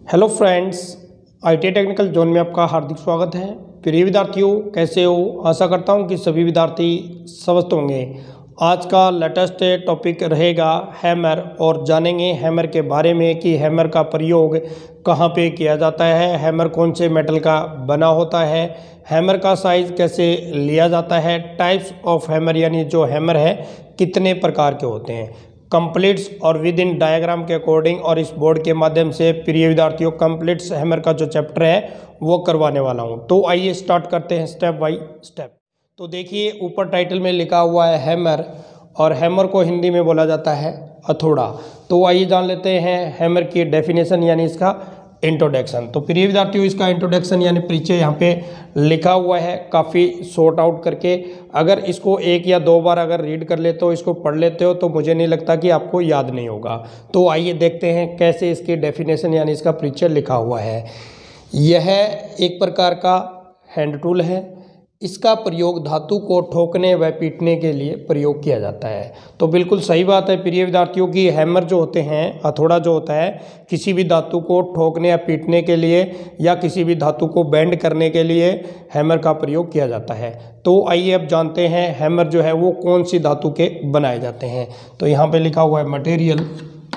Hello friends, IT technical zone में आपका हार्दिक स्वागत है। प्रिय विद्यार्थियों, कैसे हो? आशा करता हूं कि सभी विद्यार्थी स्वस्थ होंगे। आज का लेटेस्ट टॉपिक रहेगा हैमर और जानेंगे हैमर के बारे में कि हैमर का प्रयोग कहां पे किया जाता है, हैमर कौन से मेटल का बना होता है, हैमर का साइज़ कैसे लिया जाता है, टाइप्स ऑफ हैमर यानी जो हैमर है कितने प्रकार के होते हैं, कंप्लीट्स और विद इन डायग्राम के अकॉर्डिंग। और इस बोर्ड के माध्यम से प्रिय विद्यार्थियों कंप्लीट्स हैमर का जो चैप्टर है वो करवाने वाला हूं। तो आइए स्टार्ट करते हैं स्टेप बाय स्टेप। तो देखिए, ऊपर टाइटल में लिखा हुआ है हैमर, और हैमर को हिंदी में बोला जाता है हथौड़ा। तो आइए जान लेते हैं हैमर की डेफिनेशन यानी इसका इंट्रोडक्शन। तो प्रिय विद्यार्थियों, इसका इंट्रोडक्शन यानी परिचय यहाँ पे लिखा हुआ है काफ़ी शॉर्ट आउट करके। अगर इसको एक या दो बार अगर रीड कर लेते हो, इसको पढ़ लेते हो, तो मुझे नहीं लगता कि आपको याद नहीं होगा। तो आइए देखते हैं कैसे इसकी डेफिनेशन यानी इसका परिचय लिखा हुआ है। यह एक प्रकार का हैंड टूल है। इसका प्रयोग धातु को ठोकने व पीटने के लिए प्रयोग किया जाता है। तो बिल्कुल सही बात है प्रिय विद्यार्थियों की हैमर जो होते हैं, हथौड़ा जो होता है, किसी भी धातु को ठोकने या पीटने के लिए या किसी भी धातु को बेंड करने के लिए हैमर का प्रयोग किया जाता है। तो आइए अब जानते हैं हैमर जो है वो कौन सी धातु के बनाए जाते हैं। तो यहाँ पे लिखा हुआ है मटेरियल।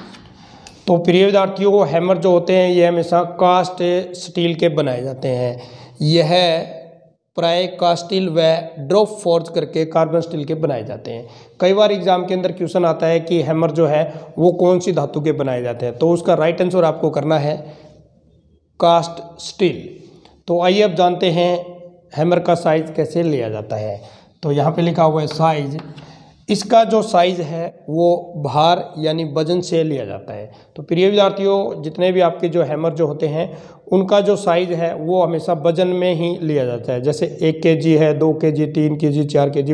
तो प्रिय विद्यार्थियों, हैमर जो होते हैं ये हमेशा कास्ट स्टील के बनाए जाते हैं। यह प्राय कास्ट स्टील व ड्रॉप फोर्ज करके कार्बन स्टील के बनाए जाते हैं। कई बार एग्जाम के अंदर क्वेश्चन आता है कि हैमर जो है वो कौन सी धातु के बनाए जाते हैं, तो उसका राइट आंसर आपको करना है कास्ट स्टील। तो आइए अब जानते हैं हैमर का साइज कैसे लिया जाता है। तो यहाँ पे लिखा हुआ है साइज। इसका जो साइज़ है वो भार यानी वजन से लिया जाता है। तो प्रिय विद्यार्थियों, जितने भी आपके जो हैमर जो होते हैं उनका जो साइज़ है वो हमेशा वजन में ही लिया जाता है। जैसे 1 kg है, 2 kg, 3 kg, 4 kg,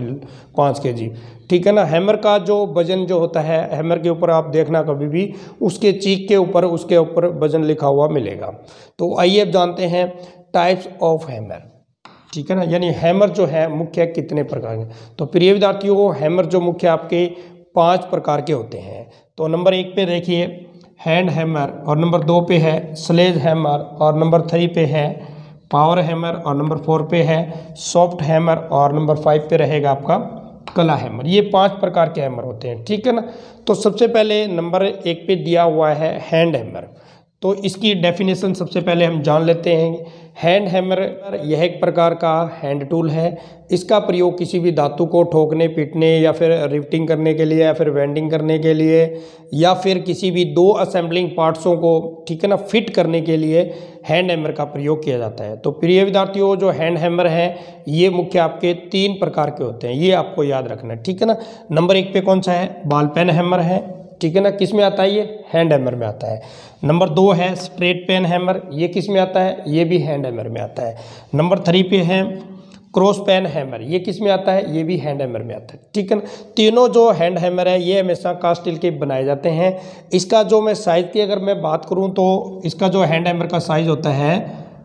5 kg, ठीक है ना। हैमर का जो वजन जो होता है, हैमर के ऊपर आप देखना कभी भी उसके चीक के ऊपर उसके ऊपर वजन लिखा हुआ मिलेगा। तो आइए अब जानते हैं टाइप्स ऑफ हैमर, ठीक है ना, यानी हैमर जो है मुख्य कितने प्रकार के। तो प्रिय विद्यार्थियों, हैमर जो मुख्य आपके 5 प्रकार के होते हैं। तो नंबर 1 पे देखिए हैंड हैमर, और नंबर 2 पे है स्लेज हैमर, और नंबर 3 पे है पावर हैमर, और नंबर 4 पे है सॉफ्ट हैमर, और नंबर 5 पे रहेगा आपका कला हैमर। ये 5 प्रकार के हैमर होते हैं, ठीक है ना। तो सबसे पहले नंबर 1 पे दिया हुआ है हैंड हैमर। तो इसकी डेफिनेशन सबसे पहले हम जान लेते हैं। हैंड हैमर यह एक प्रकार का हैंड टूल है। इसका प्रयोग किसी भी धातु को ठोकने पीटने या फिर रिफ्टिंग करने के लिए या फिर वेल्डिंग करने के लिए या फिर किसी भी 2 असेंबलिंग पार्ट्सों को, ठीक है ना, फिट करने के लिए हैंड हैमर का प्रयोग किया जाता है। तो प्रिय विद्यार्थियों, जो हैंड हैमर है ये मुख्य आपके 3 प्रकार के होते हैं, ये आपको याद रखना है, ठीक है ना। नंबर 1 पे कौन सा है? बॉल पेन हैमर है, ठीक है ना। किस में आता है? ये हैंड हैमर में आता है। नंबर 2 है स्ट्रेट पेन हैमर, ये किस में आता है? ये भी हैंड हैमर में आता है। नंबर 3 पे है क्रॉस पेन हैमर, ये किस में आता है? ये भी हैंड हैमर में आता है, ठीक है ना। तीनों जो हैंड हैमर है ये हमेशा कास्ट स्टील के बनाए जाते हैं। इसका जो मैं साइज़ की अगर मैं बात करूं तो इसका जो हैंड हैमर का साइज़ होता है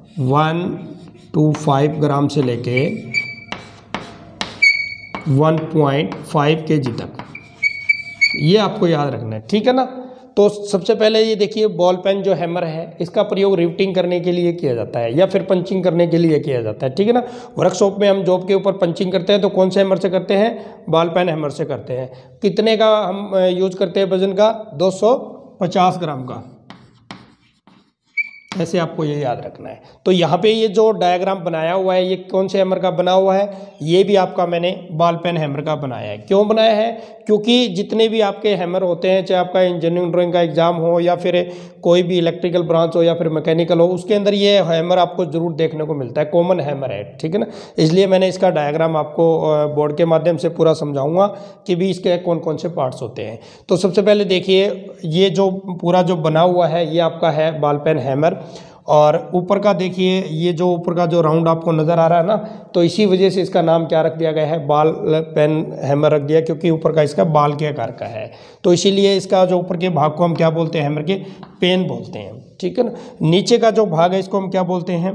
125 ग्राम से लेके 1.5 kg तक, ये आपको याद रखना है, ठीक है ना। तो सबसे पहले ये देखिए, बॉल पेन जो हैमर है इसका प्रयोग रिफ्टिंग करने के लिए किया जाता है या फिर पंचिंग करने के लिए किया जाता है, ठीक है ना। वर्कशॉप में हम जॉब के ऊपर पंचिंग करते हैं तो कौन से हैमर से करते हैं? बॉल पेन हैमर से करते हैं। कितने का हम यूज करते हैं वजन का? 250 ग्राम का। ऐसे आपको ये याद रखना है। तो यहाँ पे ये जो डायग्राम बनाया हुआ है ये कौन से हैमर का बना हुआ है? ये भी आपका मैंने बॉल पेन हैमर का बनाया है। क्यों बनाया है? क्योंकि जितने भी आपके हैमर होते हैं, चाहे आपका इंजीनियरिंग ड्राइंग का एग्जाम हो या फिर कोई भी इलेक्ट्रिकल ब्रांच हो या फिर मैकेनिकल हो, उसके अंदर ये हैमर आपको जरूर देखने को मिलता है, कॉमन हैमर है, ठीक है ना। इसलिए मैंने इसका डायग्राम आपको बोर्ड के माध्यम से पूरा समझाऊंगा कि भी इसके कौन कौन से पार्ट्स होते हैं। तो सबसे पहले देखिए, ये जो पूरा जो बना हुआ है ये आपका है बॉल पेन हैमर। और ऊपर का देखिए, ये जो ऊपर का जो राउंड आपको नज़र आ रहा है ना, तो इसी वजह से इसका नाम क्या रख दिया गया है? बॉल पेन हैमर रख दिया, क्योंकि ऊपर का इसका बाल के आकार का है। तो इसीलिए इसका जो ऊपर के भाग को हम क्या बोलते हैं? हैमर के पेन बोलते हैं, ठीक है ना। नीचे का जो भाग है इसको हम क्या बोलते हैं?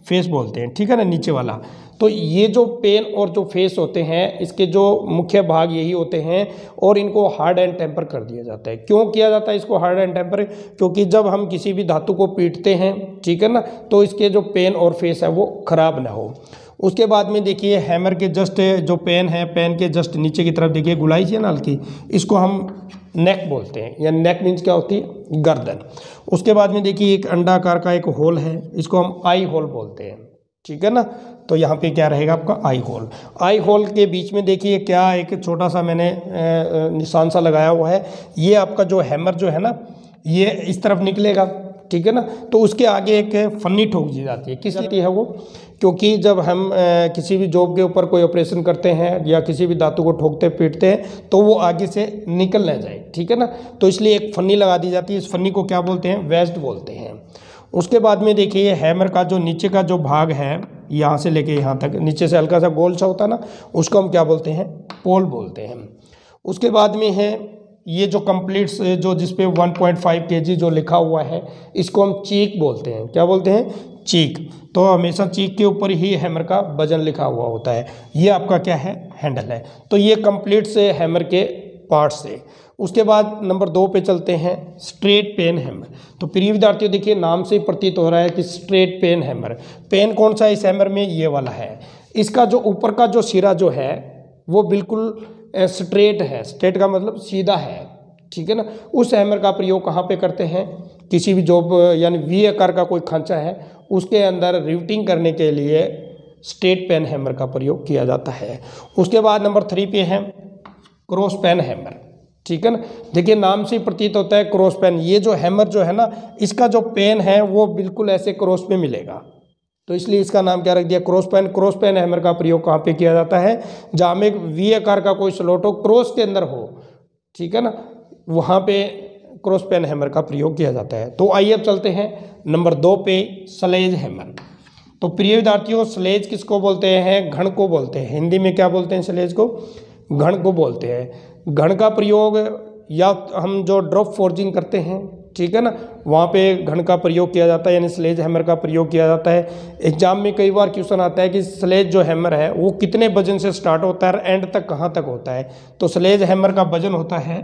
फेस बोलते हैं, ठीक है ना, नीचे वाला। तो ये जो पेन और जो फेस होते हैं, इसके जो मुख्य भाग यही होते हैं और इनको हार्ड एंड टेम्पर कर दिया जाता है। क्यों किया जाता है इसको हार्ड एंड टेम्पर? क्योंकि जब हम किसी भी धातु को पीटते हैं, ठीक है ना, तो इसके जो पेन और फेस है वो खराब ना हो। उसके बाद में देखिए हैमर के जस्ट जो पेन है, पेन के जस्ट नीचे की तरफ देखिए गुलाई है ना हल्की, इसको हम नेक बोलते हैं, या नेक मीन्स क्या होती है, गर्दन। उसके बाद में देखिए एक अंडाकार का एक होल है, इसको हम आई होल बोलते हैं, ठीक है ना। तो यहाँ पे क्या रहेगा आपका आई होल। आई होल के बीच में देखिए क्या एक छोटा सा मैंने निशान सा लगाया हुआ है, ये आपका जो हैमर जो है ना ये इस तरफ निकलेगा, ठीक है ना। तो उसके आगे एक फन्नी ठोक दी जाती है, किस लिए है वो? क्योंकि जब हम किसी भी जॉब के ऊपर कोई ऑपरेशन करते हैं या किसी भी धातु को ठोकते पीटते हैं तो वो आगे से निकल ना जाए, ठीक है ना। तो इसलिए एक फन्नी लगा दी जाती है, इस फन्नी को क्या बोलते हैं, वेस्ट बोलते हैं। उसके बाद में देखिए हैमर का जो नीचे का जो भाग है, यहाँ से लेके यहाँ तक नीचे से हल्का सा गोल सा होता है ना, उसको हम क्या बोलते हैं, पोल बोलते हैं। उसके बाद में है ये जो कंप्लीट जो जिसपे 1.5 kg जो लिखा हुआ है, इसको हम चीक बोलते हैं। क्या बोलते हैं, चीक। तो हमेशा चीक के ऊपर ही हैमर का वजन लिखा हुआ होता है। ये आपका क्या है, हैंडल है। तो ये कंप्लीट से हैमर के पार्ट्स से। उसके बाद नंबर 2 पे चलते हैं, स्ट्रेट पेन हैमर। तो प्रिय विद्यार्थियों देखिए नाम से ही प्रतीत हो रहा है कि स्ट्रेट पेन हैमर। पेन कौन सा है इस हैमर में, ये वाला है। इसका जो ऊपर का जो सिरा जो है वो बिल्कुल स्ट्रेट है, स्ट्रेट का मतलब सीधा है, ठीक है ना। उस हैमर का प्रयोग कहाँ पे करते हैं, किसी भी जॉब यानी वी आकार का कोई खांचा है उसके अंदर रिवेटिंग करने के लिए स्ट्रेट पेन हैमर का प्रयोग किया जाता है। उसके बाद नंबर 3 पे है क्रॉस पेन हैमर, ठीक है ना। देखिए नाम से प्रतीत होता है क्रॉस पेन। ये जो हैमर जो है ना, इसका जो पेन है वो बिल्कुल ऐसे क्रॉस में मिलेगा, तो इसलिए इसका नाम क्या रख दिया, cross peen. Cross peen hammer का प्रयोग कहाँ पे किया जाता है, जहाँ में एक वी आकार का कोई स्लॉट हो, क्रॉस के अंदर हो, ठीक है ना, वहाँ पे क्रॉस पेन हैमर का प्रयोग किया जाता है। तो आइए अब चलते हैं नंबर 2 पे, स्लेज हैमर। तो प्रिय विद्यार्थियों स्लेज किसको बोलते हैं, घण को बोलते हैं। हिंदी में क्या बोलते हैं स्लेज को, घण को बोलते हैं। घण का प्रयोग या हम जो ड्रॉप फोर्जिंग करते हैं, ठीक है ना, वहाँ पे घण का प्रयोग किया जाता है, यानी स्लेज हैमर का प्रयोग किया जाता है। एग्जाम में कई बार क्वेश्चन आता है कि स्लेज जो हैमर है वो कितने वजन से स्टार्ट होता है और एंड तक कहाँ तक होता है। तो स्लेज हैमर का वजन होता है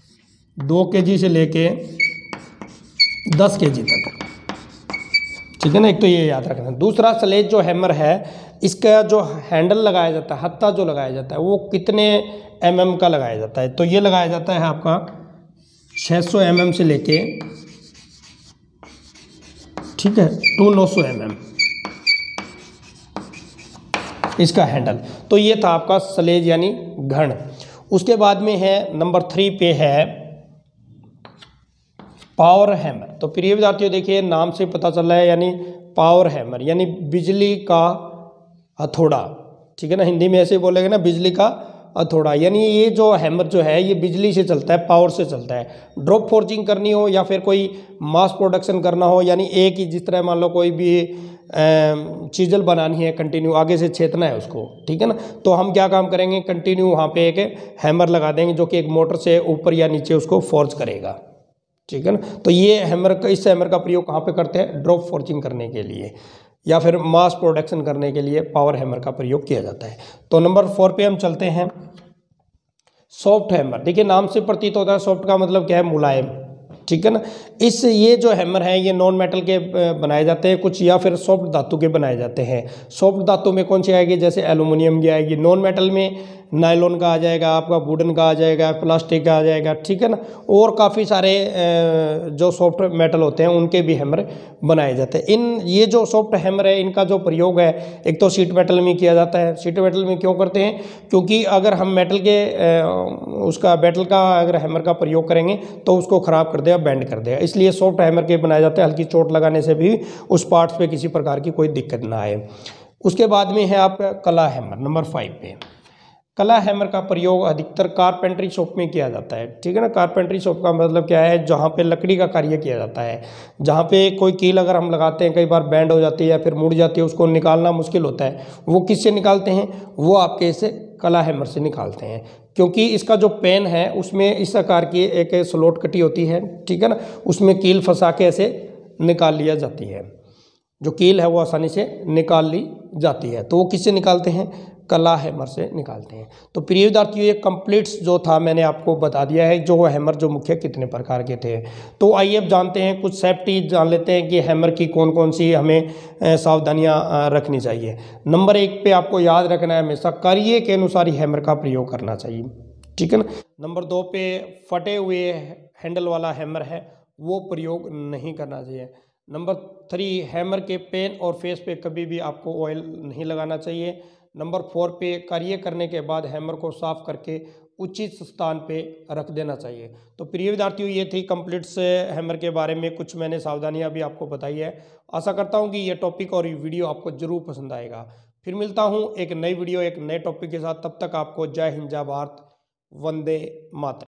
2 kg से लेके 10 kg तक, ठीक है ना। एक तो ये याद रखना। दूसरा स्लेज जो हैमर है इसका जो हैंडल लगाया जाता है, हत्था जो लगाया जाता है वो कितने mm का लगाया जाता है, तो ये लगाया जाता है आपका 600 mm से लेके, ठीक है, 900 mm इसका हैंडल। तो ये था आपका स्लेज यानी घण। उसके बाद में है नंबर 3 पे है पावर हैमर। तो प्रिय विद्यार्थियों देखिए नाम से पता चल रहा है, यानी पावर हैमर यानी बिजली का हथौड़ा, ठीक है ना। हिंदी में ऐसे बोलेंगे ना, बिजली का हथौड़ा। यानी ये जो हैमर जो है ये बिजली से चलता है, पावर से चलता है। ड्रॉप फोर्जिंग करनी हो या फिर कोई मास प्रोडक्शन करना हो, यानी एक ही, जिस तरह मान लो कोई भी चीज़ल बनानी है, कंटिन्यू आगे से छेदना है उसको, ठीक है ना, तो हम क्या काम करेंगे, कंटिन्यू वहाँ पे एक हैमर लगा देंगे जो कि एक मोटर से ऊपर या नीचे उसको फोर्ज करेगा, ठीक है ना। तो ये हैमर का, इस हैमर का प्रयोग कहाँ पे करते हैं, ड्रॉप फोर्जिंग करने के लिए या फिर मास प्रोडक्शन करने के लिए पावर हैमर का प्रयोग किया जाता है। तो नंबर 4 पे हम चलते हैं, सॉफ्ट हैमर। देखिए नाम से प्रतीत होता है, सॉफ्ट का मतलब क्या है, मुलायम, ठीक है ना। ये जो हैमर है ये नॉन मेटल के बनाए जाते हैं कुछ, या फिर सॉफ्ट धातु के बनाए जाते हैं। सॉफ्ट धातु में कौन सी आएगी, जैसे एल्युमिनियम की आएगी। नॉन मेटल में नायलॉन का आ जाएगा, आपका वुडन का आ जाएगा, प्लास्टिक का आ जाएगा, ठीक है ना। और काफ़ी सारे जो सॉफ्ट मेटल होते हैं उनके भी हैमर बनाए जाते हैं। ये जो सॉफ्ट हैमर है इनका जो प्रयोग है, एक तो शीट मेटल में किया जाता है। शीट मेटल में क्यों करते हैं, क्योंकि अगर हम मेटल के उसका मेटल का अगर हैमर का प्रयोग करेंगे तो उसको ख़राब कर देगा, बेंड कर देगा, इसलिए सॉफ्ट हैमर के बनाए जाते हैं। हल्की चोट लगाने से भी उस पार्ट्स पे किसी प्रकार की कोई दिक्कत ना आए। उसके बाद में है आपका कला हैमर, नंबर 5 पे। कला हैमर का प्रयोग अधिकतर कारपेंट्री शॉप में किया जाता है, ठीक है ना। कारपेंट्री शॉप का मतलब क्या है, जहाँ पे लकड़ी का कार्य किया जाता है, जहाँ पे कोई कील अगर हम लगाते हैं कई बार बैंड हो जाती है या फिर मुड़ जाती है, उसको निकालना मुश्किल होता है। वो किससे निकालते हैं, वो आपके इसे कला हैमर से निकालते हैं, क्योंकि इसका जो पेन है उसमें इस आकार की एक स्लॉट कटी होती है, ठीक है ना, उसमें कील फंसा के ऐसे निकाल लिया जाती है। जो कील है वो आसानी से निकाल ली जाती है। तो वो किससे निकालते हैं? कला हैमर से निकालते हैं। तो प्रिय विद्यार्थियों, ये कंप्लीट्स जो था मैंने आपको बता दिया है जो हैमर जो मुख्य कितने प्रकार के थे। तो आइए अब जानते हैं, कुछ सेफ्टी जान लेते हैं कि हैमर की कौन कौन सी हमें सावधानियां रखनी चाहिए। नंबर 1 पे आपको याद रखना है, हमेशा कार्य के अनुसार ही हैमर का प्रयोग करना चाहिए, ठीक है ना। नंबर 2 पे फटे हुए हैंडल वाला हैमर है वो प्रयोग नहीं करना चाहिए। नंबर 3, हैमर के पेन और फेस पे कभी भी आपको ऑयल नहीं लगाना चाहिए। नंबर 4 पे कार्य करने के बाद हैमर को साफ करके उचित स्थान पे रख देना चाहिए। तो प्रिय विद्यार्थियों, ये थी कंप्लीट्स हैमर के बारे में कुछ मैंने सावधानियां भी आपको बताई है। आशा करता हूं कि ये टॉपिक और ये वीडियो आपको जरूर पसंद आएगा। फिर मिलता हूं एक नई वीडियो एक नए टॉपिक के साथ। तब तक आपको जय हिंद, जय भारत, वंदे मातरम।